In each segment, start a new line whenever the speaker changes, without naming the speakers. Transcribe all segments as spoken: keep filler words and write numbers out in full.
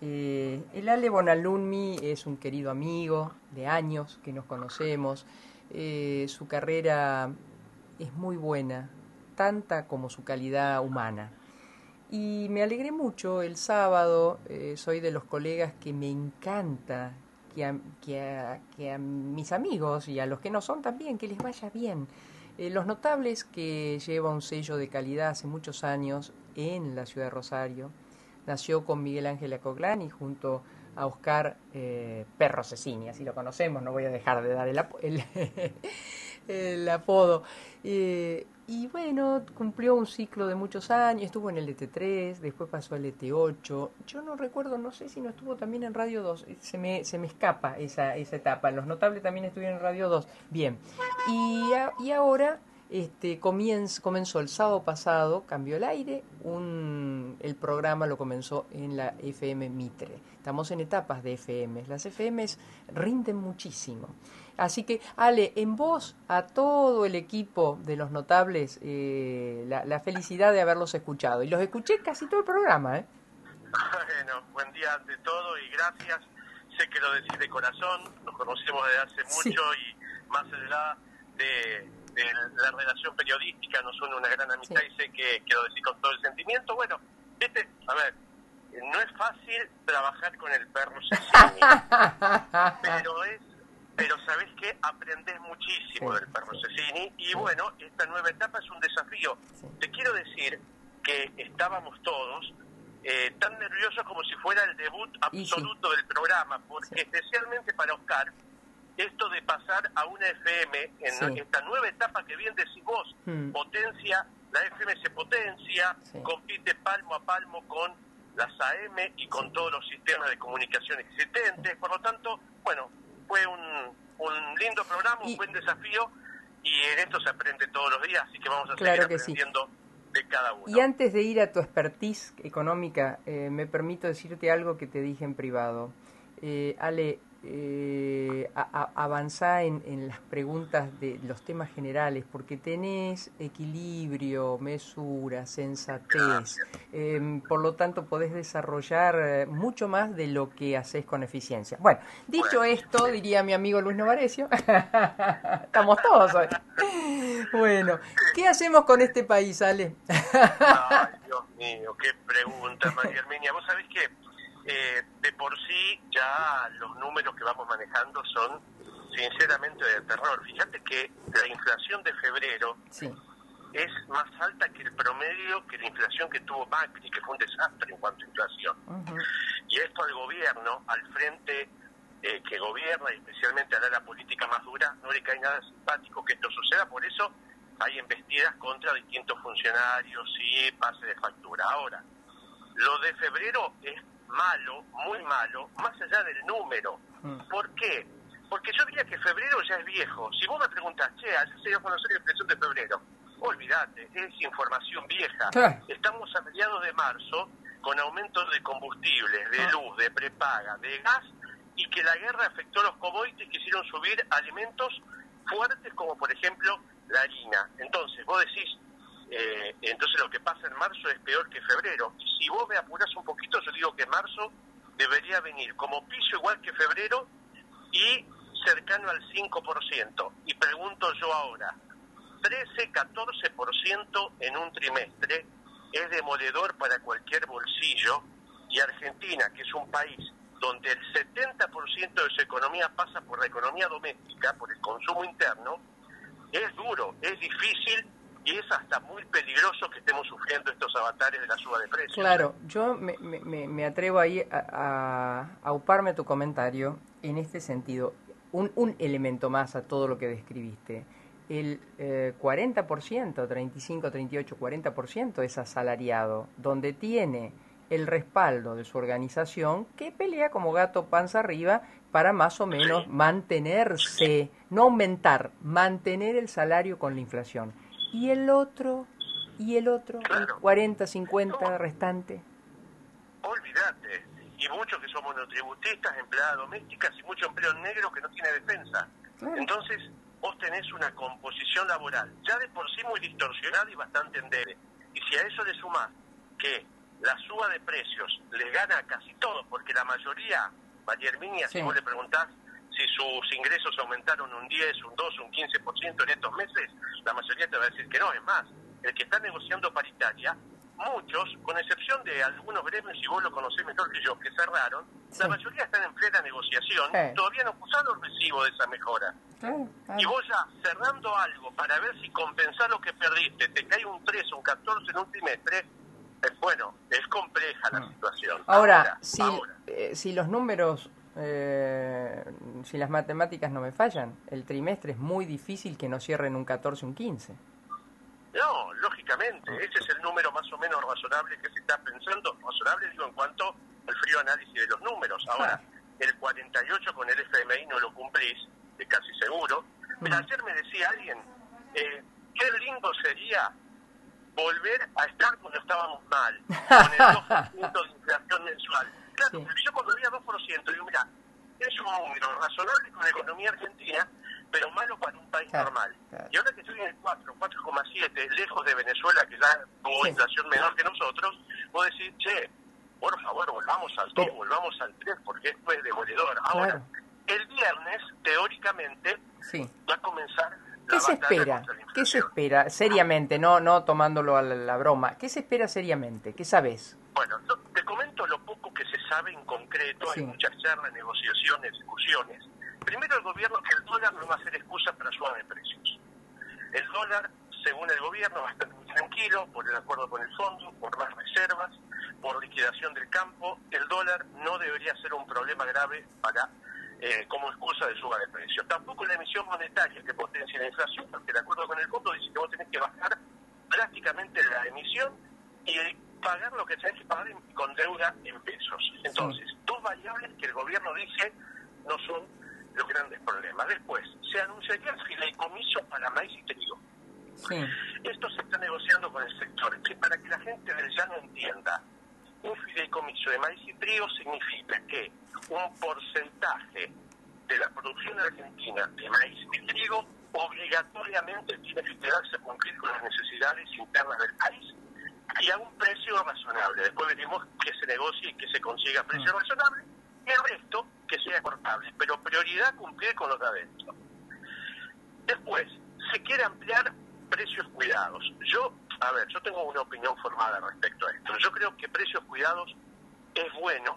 Eh, el Ale Bonalunmi es un querido amigo de años que nos conocemos. Eh, su carrera es muy buena, tanta como su calidad humana. Y me alegré mucho el sábado, eh, soy de los colegas que me encanta que a, que, a, que a mis amigos y a los que no son también, que les vaya bien. Eh, los notables que lleva un sello de calidad hace muchos años en la ciudad de Rosario, nació con Miguel Ángel Acoglani junto a Oscar eh, Perro Cecini, así lo conocemos, no voy a dejar de dar el, ap el, el apodo. Eh, y bueno, cumplió un ciclo de muchos años, estuvo en el E T tres, después pasó al E T ocho. Yo no recuerdo, no sé si no estuvo también en Radio dos, se me, se me escapa esa, esa etapa. Los notables también estuvieron en Radio dos. Bien, y, a, y ahora este, comienz, comenzó el sábado pasado, cambió el aire, un, el programa lo comenzó en la F M Mitre. Estamos en etapas de F M, las F Ms rinden muchísimo. Así que, Ale, en vos, a todo el equipo de los notables, eh, la, la felicidad de haberlos escuchado. Y los escuché casi todo el programa, ¿eh?
Bueno, buen día ante todo y gracias. Sé que lo decís de corazón, nos conocemos desde hace mucho sí. Y más allá de, de la relación periodística nos une una gran amistad sí. Y sé que, que lo decís con todo el sentimiento. Bueno, viste, a ver, no es fácil trabajar con el Perro Cecini, pero es pero sabés que aprendés muchísimo sí, del Perro sí, Cecini y sí. Bueno, esta nueva etapa es un desafío. Sí. Te quiero decir que estábamos todos eh, tan nerviosos como si fuera el debut absoluto sí. Del programa, porque sí. Especialmente para Oscar, esto de pasar a una F M en sí. Esta nueva etapa que bien decís vos, hmm. potencia, la F M se potencia, sí. Compite palmo a palmo con las A M y con sí. Todos los sistemas de comunicación existentes, sí. Por lo tanto, bueno, fue un, un lindo programa, un y, buen desafío, y en esto se aprende todos los días, así que vamos a
claro
seguir aprendiendo sí. De cada uno.
Y antes de ir a tu expertise económica, eh, me permito decirte algo que te dije en privado. Eh, Ale, eh, a, a, avanzá en, en las preguntas de los temas generales, porque tenés equilibrio, mesura, sensatez. Eh, por lo tanto, podés desarrollar mucho más de lo que haces con eficiencia. Bueno, dicho bueno, esto, sí. Diría mi amigo Luis Novarecio, estamos todos hoy. Bueno, ¿qué hacemos con este país, Ale?
Ay, Dios mío, qué pregunta, María Herminia. Vos sabés que eh, de por sí ya los números que vamos manejando son sinceramente de terror. Fíjate que la inflación de febrero sí. Es más alta que el promedio, que la inflación que tuvo Macri, que fue un desastre en cuanto a inflación. Uh-huh. Y esto al gobierno, al frente eh, que gobierna, y especialmente a la política más dura, no le cae nada simpático que esto suceda. Por eso hay embestidas contra distintos funcionarios y pase de factura. Ahora, lo de febrero es malo, muy malo, más allá del número. Uh-huh. ¿Por qué? Porque yo diría que febrero ya es viejo. Si vos me preguntás, che, ayer se dio a conocer la inflación de febrero, olvídate, es información vieja. ¿Qué? Estamos a mediados de marzo con aumentos de combustibles, de luz, de prepaga, de gas, y que la guerra afectó a los commodities que hicieron subir alimentos fuertes como por ejemplo la harina. Entonces vos decís, eh, entonces lo que pasa en marzo es peor que febrero. Y si vos me apurás un poquito, yo digo que marzo debería venir como piso igual que febrero y cercano al cinco por ciento. Y pregunto yo ahora, trece, catorce por ciento en un trimestre es demoledor para cualquier bolsillo, y Argentina, que es un país donde el setenta por ciento de su economía pasa por la economía doméstica, por el consumo interno, es duro, es difícil y es hasta muy peligroso que estemos sufriendo estos avatares de la suba de precios.
Claro, yo me, me, me atrevo ahí a, a, a uparme tu comentario en este sentido. Un, un elemento más a todo lo que describiste. El eh, cuarenta por ciento, treinta y cinco, treinta y ocho, cuarenta por ciento es asalariado, donde tiene el respaldo de su organización que pelea como gato panza arriba para más o menos sí. mantenerse, no aumentar, mantener el salario con la inflación. Y el otro, y el otro, claro. El cuarenta, cincuenta no. Restante.
Olvídate. Y muchos que somos monotributistas, empleadas domésticas y mucho empleo negro que no tiene defensa. Claro. Entonces, vos tenés una composición laboral ya de por sí muy distorsionada y bastante endeble. Y si a eso le sumás que la suba de precios les gana a casi todos, porque la mayoría, María Herminia, sí. si vos le preguntás si sus ingresos aumentaron un diez, un dos, un quince por ciento en estos meses, la mayoría te va a decir que no. Es más, el que está negociando paritaria, muchos, con excepción de algunos gremios, y vos lo conocés mejor que yo, que cerraron, sí. la mayoría están en plena negociación, sí. todavía no usaron el recibo de esa mejora. Claro, claro. Y vos ya cerrando algo para ver si compensás lo que perdiste, te cae un trece, un catorce en un trimestre, eh, bueno, es compleja la mm. situación.
Ahora, ahora si, ahora. Eh, si los números, eh, si las matemáticas no me fallan, el trimestre es muy difícil que no cierren un catorce, un quince.
No, lógicamente, ese es el número más o menos razonable que se está pensando, razonable digo en cuanto al frío análisis de los números. Ahora, ah. el cuarenta y ocho con el F M I no lo cumplís, de casi seguro, pero mm. ayer me decía alguien, eh, qué lindo sería volver a estar cuando estábamos mal, con el dos por ciento de inflación mensual. Claro, sí. pero yo cuando veía dos por ciento, digo, mira, es un número razonable con la economía argentina, pero malo para un país claro, normal. Claro. Y ahora que estoy en el cuatro, cuatro coma siete, lejos de Venezuela, que ya tuvo sí. inflación menor que nosotros, vos decís, che, por favor, volvamos al dos, volvamos al tres, porque esto es demoledor. Ahora, claro. el viernes, teóricamente, sí. va a comenzar
¿Qué se espera? ¿Qué se espera seriamente, no no tomándolo a la, la broma? ¿Qué se espera seriamente? ¿Qué sabes?
Bueno, no, te comento lo poco que se sabe en concreto. Sí. Hay muchas charlas, negociaciones, discusiones. Primero, el gobierno que el dólar no va a ser excusa para subir de precios. El dólar, según el gobierno, va a estar muy tranquilo por el acuerdo con el fondo, por más reservas, por liquidación del campo. El dólar no debería ser un problema grave para eh, como excusa de suba de precios. Tampoco la emisión monetaria que potencia la inflación, porque el acuerdo con el fondo dice que vos tenés que bajar drásticamente la emisión y pagar lo que tenés que pagar en, con deuda en pesos. Entonces, sí. dos variables que el gobierno dice no son los grandes problemas. Después, se anunciaría el fideicomiso para maíz y trigo. Sí. Esto se está negociando con el sector, que para que la gente del llano entienda, un fideicomiso de maíz y trigo significa que un porcentaje de la producción argentina de maíz y trigo obligatoriamente tiene que quedarse a cumplir con las necesidades internas del país y a un precio razonable. Después veremos que se negocie y que se consiga a precio razonable, y el resto que sea exportable, pero prioridad cumplir con los de adentro. Después, se quiere ampliar precios cuidados. Yo, a ver, yo tengo una opinión formada respecto a esto. Yo creo que precios cuidados es bueno,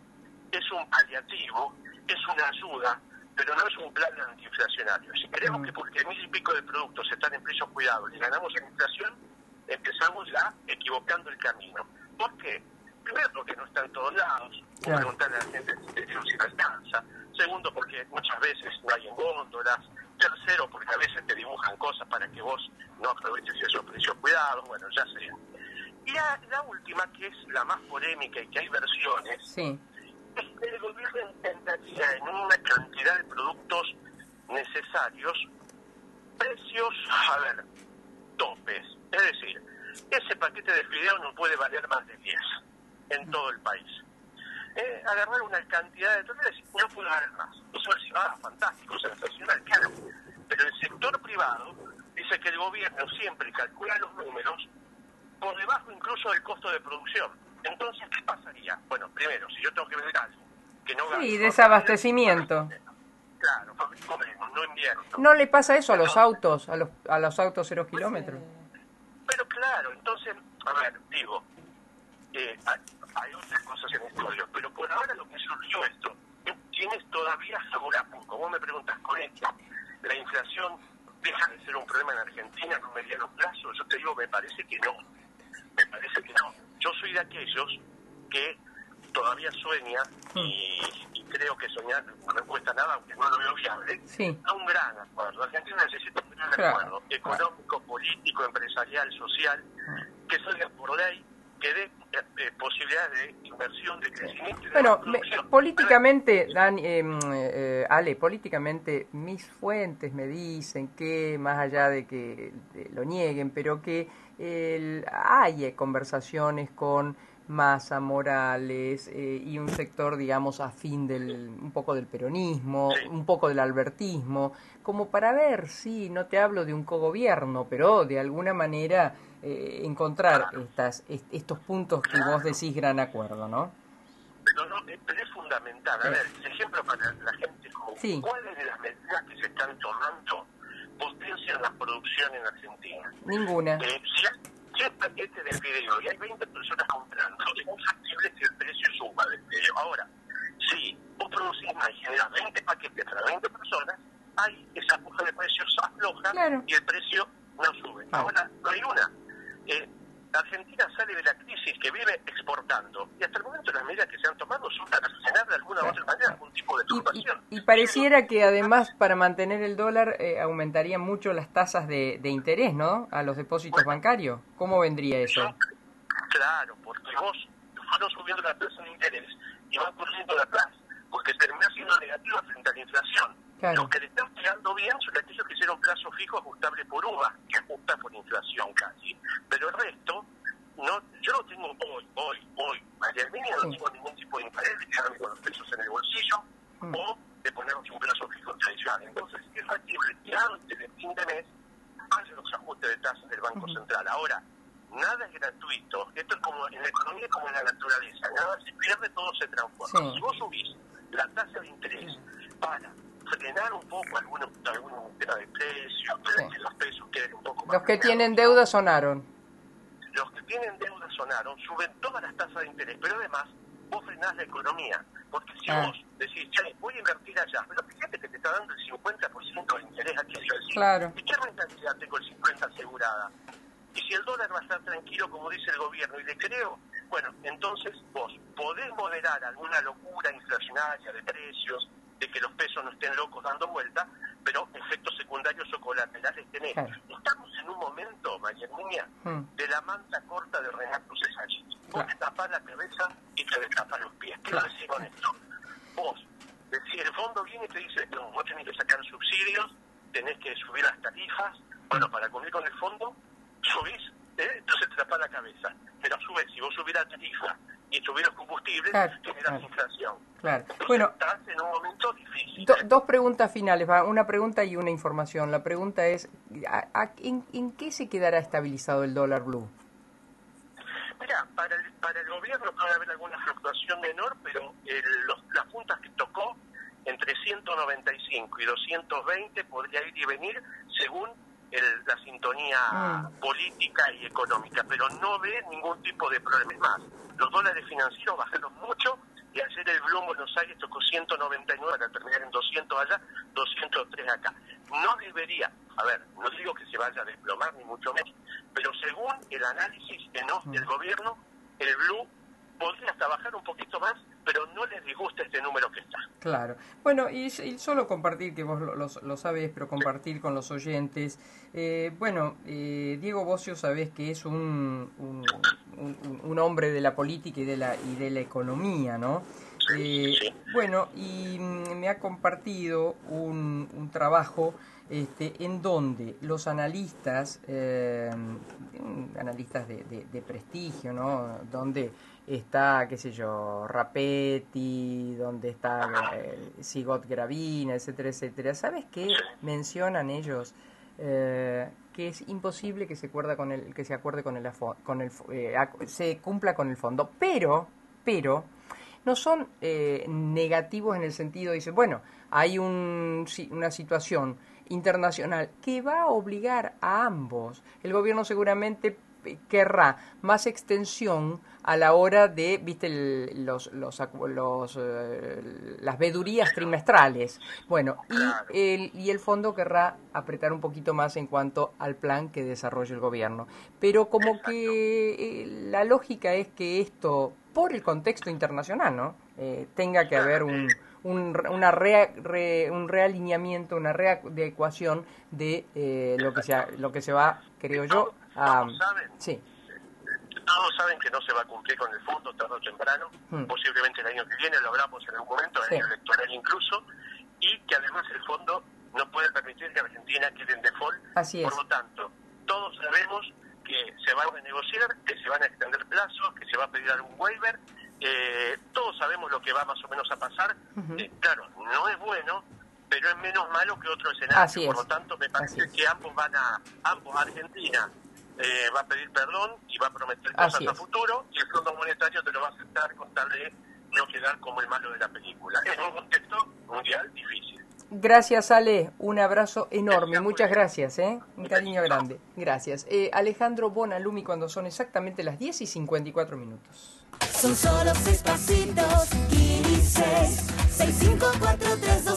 es un paliativo, es una ayuda, pero no es un plan antiinflacionario. Si queremos que porque mil y pico de productos están en precios cuidados y ganamos en inflación, empezamos ya equivocando el camino. ¿Por qué? Primero, porque no está en todos lados, claro. preguntarle a la gente si no alcanza. Segundo, porque muchas veces no hay en góndolas. Tercero, porque a veces te dibujan cosas para que vos no aproveches esos precios cuidados, bueno, ya sea. Y la, la última, que es la más polémica y que hay versiones, sí. es que el gobierno intentaría en una cantidad de productos necesarios precios, a ver, topes. Es decir, ese paquete de fideos no puede valer más de diez en todo el país. Eh, agarrar una cantidad de toneladas y no puede valer más. Eso es, ah, fantástico, sensacional, claro. Pero el sector privado dice que el gobierno siempre calcula los números por debajo incluso del costo de producción. Entonces, ¿qué pasaría? Bueno, primero, si yo tengo que vender algo que no gano...
Sí, desabastecimiento.
Claro, comemos, no invierno.
¿No le pasa eso a los autos, a los, a los autos cero kilómetros?
Pero claro, entonces, a ver, digo, eh, hay, hay otras cosas en estudio, pero por ahora lo que surgió esto, tienes todavía segura poco. Vos me preguntas con esto, ¿la inflación deja de ser un problema en Argentina en un mediano plazo? Yo te digo, me parece que no. Me parece que no. Yo soy de aquellos que todavía sueña y, y creo que soñar no cuesta nada, aunque no lo veo viable, sí. a un gran acuerdo. Argentina necesita un gran claro. acuerdo económico, político, empresarial, social, que salga por ley, que dé eh, posibilidades de inversión, de crecimiento. Y de
bueno, me, políticamente, Dan, eh, eh, Ale, políticamente mis fuentes me dicen que, más allá de que de lo nieguen, pero que eh, hay conversaciones con Massa, Morales eh, y un sector, digamos, afín del, un poco del peronismo,
Sí.
un poco del albertismo, como para ver, sí, no te hablo de un cogobierno, pero de alguna manera eh, encontrar
Claro,
estas, est- estos puntos que vos
claro.
decís gran acuerdo, ¿no?
Pero, no, eh, pero es fundamental. A
Sí,
ver, el ejemplo para la gente común.
sí,
¿Cuáles de las medidas que se están tomando potencian la producción en Argentina?
ninguna.
Eh, si hay cien paquetes de fideo y hay veinte personas comprando, es muy factible que el precio suba del fideo. Ahora, si vos producís más y generás veinte paquetes para veinte personas, hay esa puja de precios afloja
Claro,
y el precio no sube.
claro.
Ahora, no hay una. Eh, Argentina sale de la crisis que vive exportando y hasta el momento las medidas que se han tomado son para frenar de alguna u
Claro,
otra manera
claro.
algún tipo de
Y, y,
turbación.
y pareciera que además para mantener el dólar eh, aumentarían mucho las tasas de, de interés, ¿no? A los depósitos
Bueno,
bancarios. ¿Cómo vendría eso?
yo, claro, porque vos fueron subiendo la tasa de interés y van corriendo la tasa, porque termina siendo negativa frente a la inflación.
Claro.
Los que le están pegando bien son aquellos que hicieron plazo fijo ajustable por U V A, que ajusta por inflación casi. Pero el resto, no, yo no tengo hoy, hoy, hoy, María Herminia, no
Sí.
tengo ningún tipo de interés de quedarme con los pesos en el bolsillo
Mm.
o de ponernos un plazo fijo tradicional. Entonces, es factible que antes del fin de mes haya los ajustes de tasas del Banco
Ujú.
Central. Ahora, nada es gratuito. Esto es como en la economía, como en la naturaleza. Nada se pierde, todo se transforma.
Sí.
Si vos subís la tasa de interés para frenar un poco alguna, alguna tema de precios, para
Sí.
que los pesos queden un poco más
Los que
frenados,
tienen deuda sonaron.
los que tienen deuda sonaron, suben todas las tasas de interés, pero además vos frenás la economía. Porque si
Ah.
vos decís, che, voy a invertir allá, pero fíjate que te está dando el cincuenta por ciento de interés aquí, yo decís,
Claro.
¿y qué rentabilidad tengo el cincuenta por ciento asegurada? Y si el dólar va a estar tranquilo, como dice el gobierno, y le creo, bueno, entonces vos podés moderar alguna locura inflacionaria de precios, de que los pesos no estén locos dando vuelta, pero efectos secundarios o colaterales tenés.
Claro.
Estamos en un momento, María Herminia,
Mm.
de la manta corta de Renato Cesáñez. Vos
Claro.
te tapás la cabeza y te destapás los pies. Quiero
Claro.
decir con esto, vos, decís, el fondo viene y te dice, no, vos tenés que sacar subsidios, tenés que subir las tarifas, bueno, para cumplir con el fondo, subís, ¿eh? Entonces te tapás la cabeza. Pero a su vez, si vos subís la tarifa y subís los combustibles,
Claro,
generas
claro.
inflación.
Claro.
Entonces
Bueno,
estás en un momento difícil.
do- dos preguntas finales, va, una pregunta y una información. La pregunta es, ¿a- a- en, ¿en qué se quedará estabilizado el dólar blue?
Mira, para el, para el gobierno puede haber alguna fluctuación menor, pero el, los, las puntas que tocó entre ciento noventa y cinco y doscientos veinte podría ir y venir según el, la sintonía
Mm.
política y económica, pero no ve ningún tipo de problema. Es más, los dólares financieros bajaron mucho y ayer el Blue en Buenos Aires tocó ciento noventa y nueve para terminar en doscientos allá, doscientos tres acá. No debería, a ver, no digo que se vaya a desplomar ni mucho menos, pero según el análisis de no, del gobierno, el Blue podría hasta bajar un poquito más, pero no les disgusta este número que está.
Claro. Bueno, y, y solo compartir, que vos lo, lo, lo sabés, pero compartir con los oyentes. Eh, bueno, eh, Diego Bossio sabés que es un, un, un, un hombre de la política y de la, y de la economía, ¿no? Eh,
Sí.
bueno, y mm, me ha compartido un, un trabajo este, en donde los analistas, eh, analistas de, de, de prestigio, ¿no? Donde está, qué sé yo, Rapetti, donde está eh, Sigot Gravina, etcétera, etcétera. ¿Sabes qué mencionan ellos? Eh, que es imposible que se acuerda con el que se acuerde con el, con el eh, se cumpla con el fondo, pero pero no son eh, negativos en el sentido, dice, bueno, hay un, una situación internacional que va a obligar a ambos. El gobierno seguramente querrá más extensión a la hora de, viste, el, los, los, los eh, las vedurías trimestrales. Bueno,
Claro.
y el, y el fondo querrá apretar un poquito más en cuanto al plan que desarrolle el gobierno. Pero como Exacto. que eh, la lógica es que esto, por el contexto internacional, ¿no? Eh, tenga que haber un, un, una re, re, un realineamiento, una readecuación de eh, lo que se lo que se va, creo yo, a...
Todos saben,
sí.
todos saben que no se va a cumplir con el fondo tarde o temprano, hmm. posiblemente el año que viene, lo hablamos en algún momento, el sí. año electoral incluso, y que además el fondo no puede permitir que Argentina quede en default.
Así es.
Por lo tanto, todos sabemos que se van a negociar, que se van a extender plazos, que se va a pedir algún waiver. Eh, todos sabemos lo que va más o menos a pasar. Uh-huh. Eh, claro, no es bueno, pero es menos malo que otro escenario.
Así
Por
es.
lo tanto, me parece que ambos van a, ambos, Argentina eh, va a pedir perdón y va a prometer cosas a futuro, y el Fondo Monetario te lo va a aceptar con tal de no quedar como el malo de la película. Es un contexto mundial difícil.
Gracias, Ale. Un abrazo enorme. Muchas gracias, ¿eh? Un cariño grande. Gracias. Eh, Alejandro Bonalumi, cuando son exactamente las diez y cincuenta y cuatro minutos.
Son solo seis pasitos, quince, seis, cinco, cuatro, tres, dos.